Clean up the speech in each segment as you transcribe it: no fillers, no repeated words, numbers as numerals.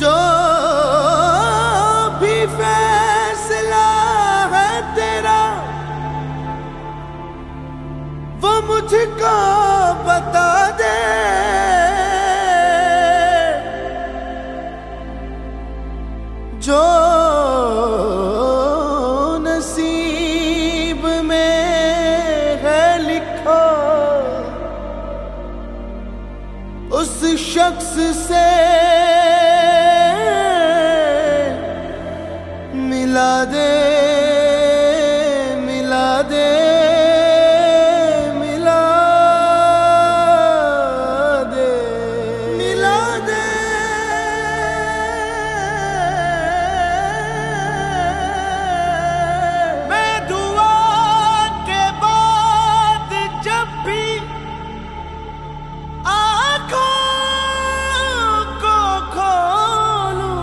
जो भी फैसला है तेरा वो मुझको बता दे। जो नसीब में है लिखो उस शख्स से मिला दे, मिला दे, मिला दे, मिला दे। मैं दुआ के बाद जब भी आँखों को खोलूं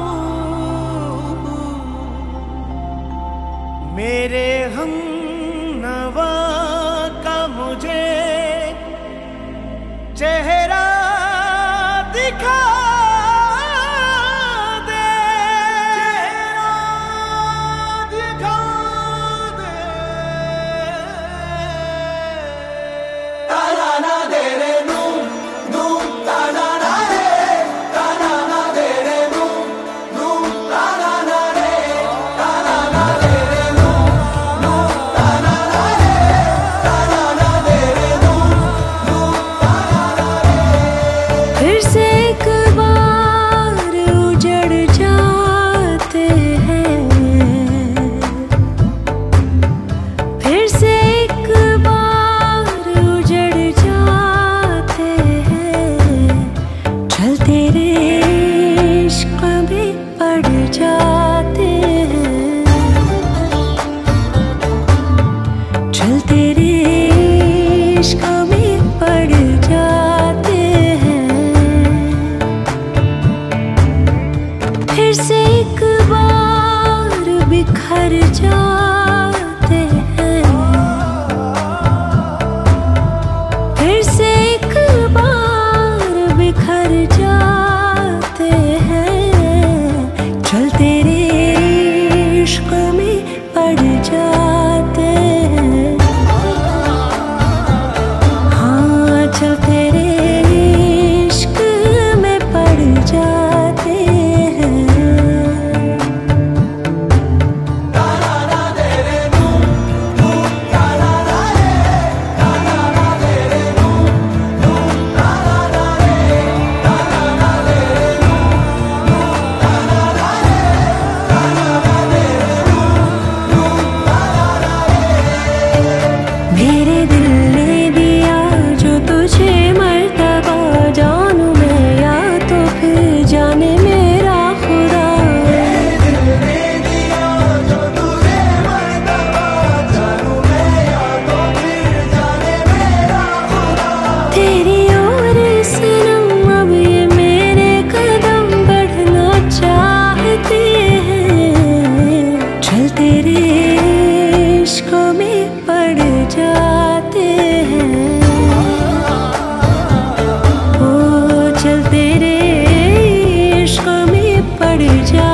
मेरे हमनवा का मुझे चेहरा दिखा दे, चेहरा दिखा दे। ताना ना दे रे नू नू, ताना ना रे, ताना ना दे रे नू नू, ताना ना रे, ताना ना दे रे नू नू, ताना ना रे, ताना ना दे रे नू नू, ताना ना रे। फिर से एक बार उजड़ जाते हैं, फिर से एक बार उजड़ जाते हैं। चल तेरे इश्क में पड़ जाते हैं, चल तेरे इश्क में पड़ जाते हैं। फिर से एक बार बिखर जाते हैं, फिर से एक बार बिखर जाते हैं। चल तेरे इश्क में पड़ जाते हैं, हाँ चल तेरे इश्क में पड़ जाते हैं। ताना ना दे रे नू नू, ताना ना रे, ताना ना दे रे नू नू, ताना ना रे, ताना ना दे रे नू नू, ताना ना रे, ताना ना दे रे नू नू, ताना ना रे। मेरे दिल ने दिया जो तुझे मर्तबा, जानू मैं या तो फिर जाने मेरा खुदा। दिल ने दिया जो तुझे मर्तबा, जानू मैं या तो फिर जाने मेरा खुदा। तेरी ओर सनम अब ये मेरे कदम बढ़ना चाहते हैं। चल तेरे इश्क में पड़ जाते हैं, ओ चल तेरे इश्क में पड़ जा